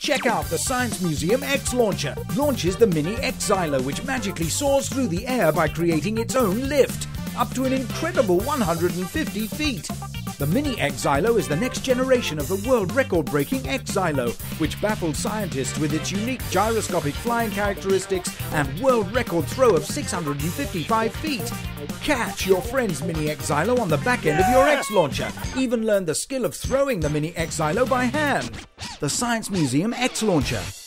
Check out the Science Museum X Launcher. Launches the mini X-Zylo, which magically soars through the air by creating its own lift, up to an incredible 150 feet. The mini X-Zylo is the next generation of the world record-breaking X-Zylo, which baffled scientists with its unique gyroscopic flying characteristics and world record throw of 655 feet. Catch your friend's mini X-Zylo on the back end of your X-Launcher. Even learn the skill of throwing the mini X-Zylo by hand. The Science Museum X Launcher.